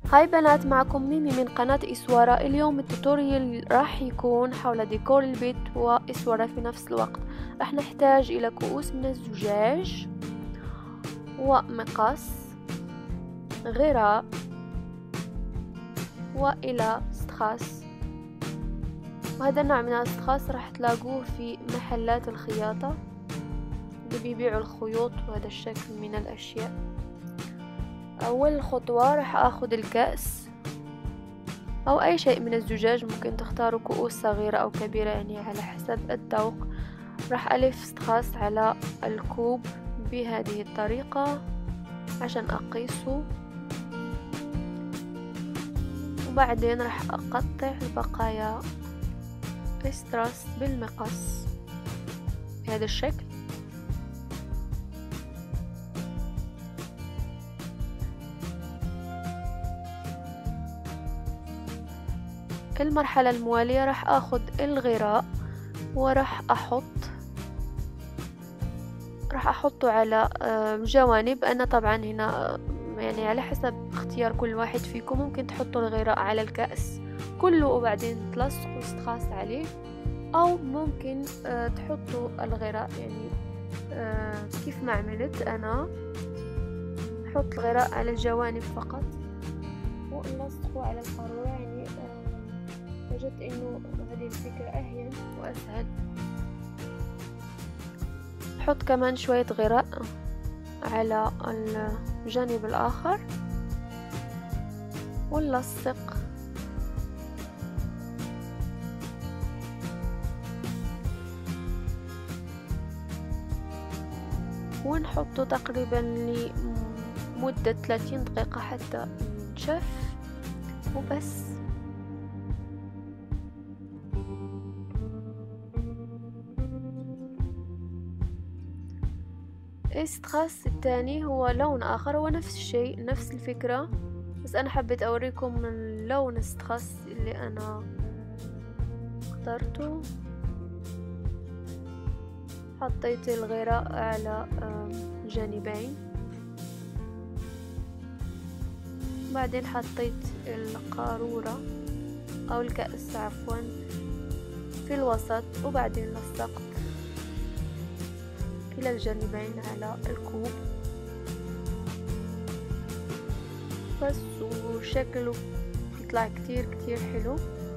هاي بنات، معكم ميمي من قناة إسوارة. اليوم التوتوريال راح يكون حول ديكور البيت وإسوارة في نفس الوقت. راح نحتاج إلى كؤوس من الزجاج ومقص غراء وإلى استخاص، وهذا النوع من الاستخاص راح تلاقوه في محلات الخياطة اللي بيبيعوا الخيوط وهذا الشكل من الأشياء. أول خطوة راح أخذ الكأس أو أي شيء من الزجاج، ممكن تختاروا كؤوس صغيرة أو كبيرة يعني على حسب الذوق. راح ألف استخاص على الكوب بهذه الطريقة عشان أقيسه، وبعدين راح أقطع البقايا استراس بالمقص بهذا الشكل. المرحلة الموالية راح اخذ الغراء وراح احطه على جوانب. انا طبعا هنا يعني على حسب اختيار كل واحد فيكم، ممكن تحطوا الغراء على الكأس كله وبعدين تلصقوا استخاص عليه، او ممكن تحطوا الغراء يعني كيف ما عملت انا، احط الغراء على الجوانب فقط ونلصقه على القارورة. يعني وجدت انه هذه الفكرة اهين واسهل. حط كمان شوية غراء على الجانب الاخر ونلصق. ونحطه تقريبا لمدة 30 دقيقة حتى ينشف وبس. الاستخاص الثاني هو لون اخر، هو نفس الشيء نفس الفكرة، بس انا حبيت اوريكم من لون الاستخاص اللي انا اخترته. حطيت الغراء على جانبين، بعدين حطيت القارورة او الكأس عفوا في الوسط، وبعدين لصقت كلا الجانبين على الكوب بس، وشكله يطلع كتير حلو.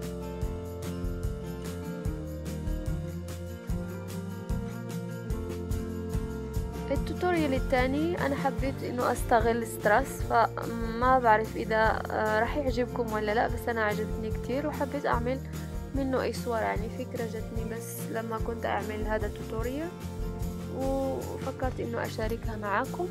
التوتوريال الثاني انا حبيت انه استغل ستراس، فما بعرف اذا راح يعجبكم ولا لا، بس انا عجبتني كتير وحبيت اعمل منه اسوار. يعني فكرة جتني بس لما كنت اعمل هذا التوتوريال وفكرت انه اشاركها معاكم.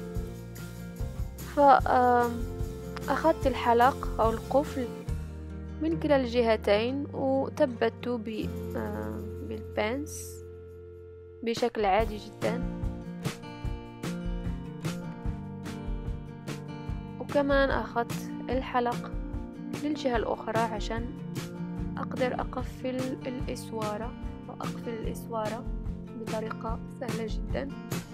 فاخذت الحلق او القفل من كلا الجهتين وثبته بالبنس بشكل عادي جدا، وكمان اخذت الحلق للجهة الاخرى عشان اقدر اقفل الاسوارة واقفل الاسوارة بطريقة سهلة جدا.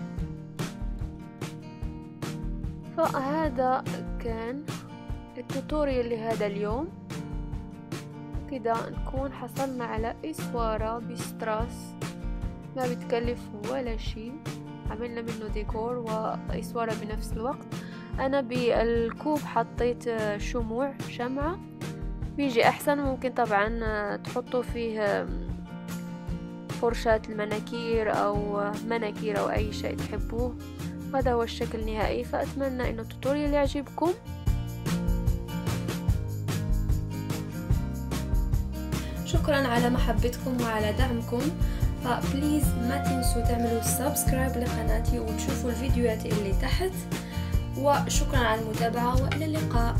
فهذا كان التوتوريال لهذا اليوم. كده نكون حصلنا على اسوارة بستراس ما بتكلف ولا شيء، عملنا منه ديكور واسوارة بنفس الوقت. انا بالكوب حطيت شمعة بيجي احسن. ممكن طبعا تحطوا فيه فرشاة المناكير او مناكير او اي شيء تحبوه. هذا هو الشكل النهائي. فاتمنى انه التوتوريال يعجبكم. شكرا على محبتكم وعلى دعمكم. فبليز ما تنسوا تعملوا سبسكرايب لقناتي وتشوفوا الفيديوهات اللي تحت، وشكرا على المتابعة والى اللقاء.